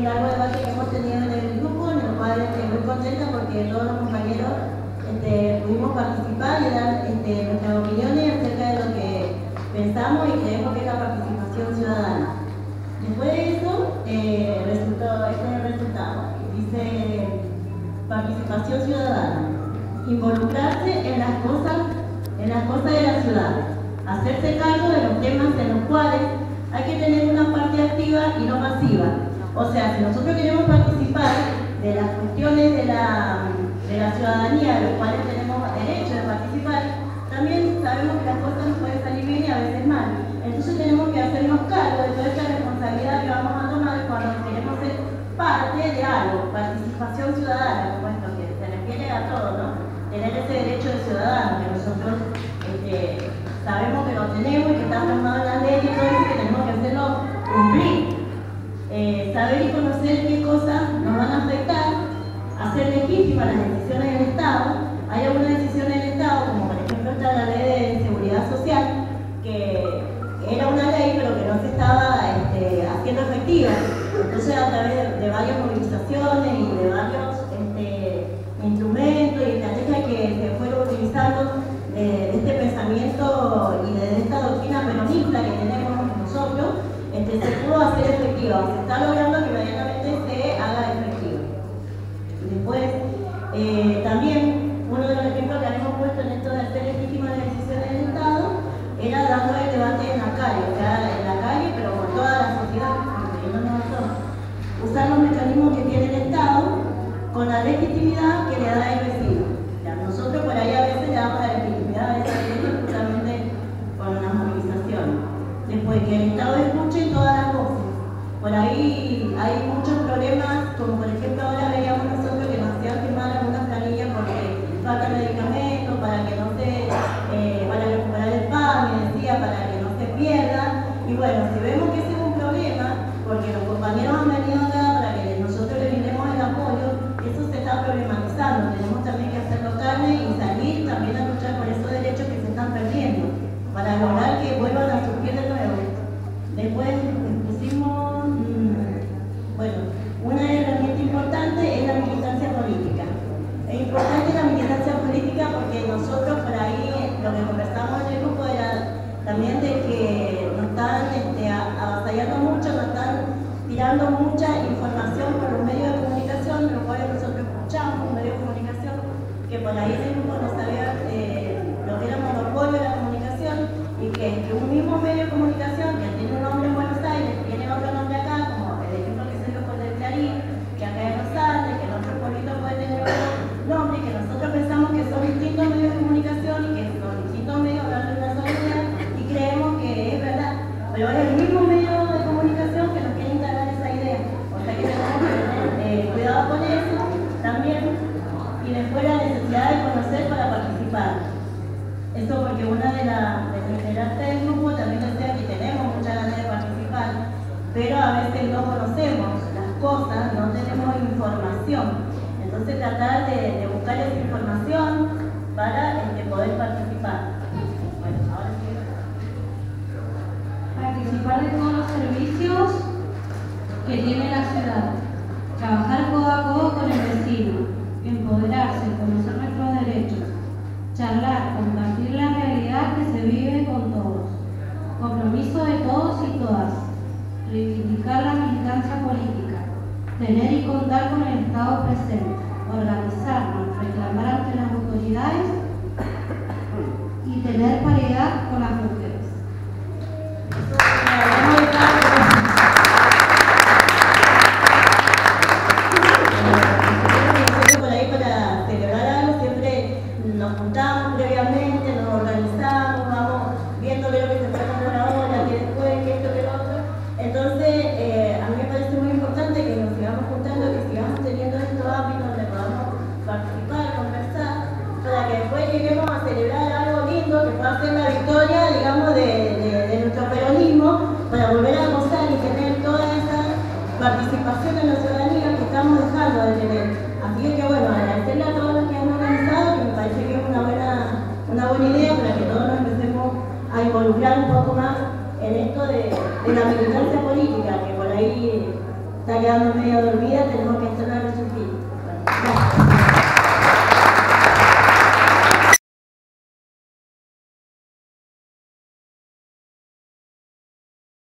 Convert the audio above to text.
un largo debate que hemos tenido en el grupo, en el cual estoy muy contenta porque todos los compañeros pudimos participar y dar nuestras opiniones acerca de lo que pensamos y creemos que es la participación ciudadana. Después de eso, resultó el resultado. Dice participación ciudadana. Involucrarse en las cosas de la ciudad. Hacerse cargo de los temas en los cuales hay que tener una parte activa y no pasiva. O sea, si nosotros queremos participar de las cuestiones de la ciudadanía, de los cuales tenemos derecho de participar, también sabemos que las cosas nos pueden salir bien y a veces mal. Entonces tenemos que hacernos cargo de toda esta responsabilidad que vamos a tomar cuando queremos ser parte de algo. Participación ciudadana, como esto que se refiere a todo, ¿no? Tener ese derecho de ciudadano que nosotros sabemos que lo tenemos y que está plasmado en la ley y todo eso, que tenemos que hacerlo cumplir. Saber y conocer qué cosas nos van a afectar, hacer legítimas las decisiones del Estado. Hay algunas decisiones del Estado, como por ejemplo está la ley de seguridad social, que era una ley pero que no se estaba haciendo efectiva. Entonces a través de varias movilizaciones y de varios instrumentos y estrategias que se fueron utilizando de este pensamiento y de esta doctrina peronista que tenemos nosotros, se pudo hacer efectiva, se está logrando que inmediatamente se haga efectiva. Después, también, uno de los ejemplos que habíamos puesto en esto de hacer legítimas las decisiones del Estado era dando el debate en la calle, o sea, en la calle, pero con toda la sociedad, incluyéndonos nosotros. Usar los mecanismos que tiene el Estado con la legitimidad que le da el vecino. O sea, nosotros por ahí a veces le damos la legitimidad a esa ley justamente con una movilización. Después que el Estado escuche todas las voces. Por ahí hay muchos problemas, como por ejemplo ahora veíamos nosotros que nos hacían firmar algunas planillas porque falta medicamentos para que no se, para recuperar el PAN, me decía, para que no se pierda. Y bueno, si vemos que ese es un problema, porque los compañeros han venido acá para que nosotros les brindemos el apoyo, eso se está problematizando. Tenemos también que hacerlo carne y salir también a luchar por esos derechos que se están perdiendo, para lograr que vuelvan a surgir de nuevo. Después pusimos, bueno, una herramienta importante es la militancia política. Es importante la militancia política porque nosotros por ahí, lo que conversamos en el grupo era también de que nos están avasallando mucho, nos están tirando mucha información por los medios de comunicación, los cuales nosotros escuchamos, un medio de comunicación, que por ahí el grupo no sabía lo que era el monopolio de la comunicación, y que un mismo medio de comunicación que tiene un nombre en Buenos Aires, tiene otro nombre acá, como el ejemplo que se dio por el Clarín, que acá en Los Andes, que en otro pueblito puede tener otro nombre, que nosotros pensamos que son distintos medios de comunicación y que son distintos medios hablando de una sola idea, y creemos que es verdad, pero es el mismo medio de comunicación que nos quiere instalar esa idea. O sea que tenemos que tener cuidado con eso también, y después la necesidad de conocer para participar. Eso porque una de las integrantes del grupo también decía que tenemos muchas ganas de participar, pero a veces no conocemos las cosas, no tenemos información. Entonces tratar de buscar esa información para poder participar. Bueno, ahora sí. Participar de todos los servicios que tiene la ciudad. Trabajar codo a codo con el vecino. Empoderarse, conocer nuestros derechos. Charlar, compartir la realidad que se vive con todos. Compromiso de todos y todas. Reivindicar la militancia política. Tener y contar con el Estado presente. Organizarnos, reclamar ante las autoridades y tener paridad con las mujeres. Por ahí para celebrar algo siempre nos juntamos previamente, nos organizamos, vamos viendo lo que se está haciendo ahora, que después, que esto, que lo otro. Entonces, a mí me parece muy importante que nos sigamos juntando, que sigamos teniendo estos ámbitos donde podamos participar, conversar, para que después lleguemos a celebrar algo lindo que pueda ser la victoria, digamos, de nuestro peronismo, para volver a gozar y tener toda esa participación en la ciudadanía que estamos dejando de tener. Así que bueno, agradecerle a todos los que han organizado, que me parece que es una buena idea para que todos nos empecemos a involucrar un poco más en esto de la militancia política, que por ahí está quedando medio dormida, tenemos que hacerla resurgir. Bueno, gracias.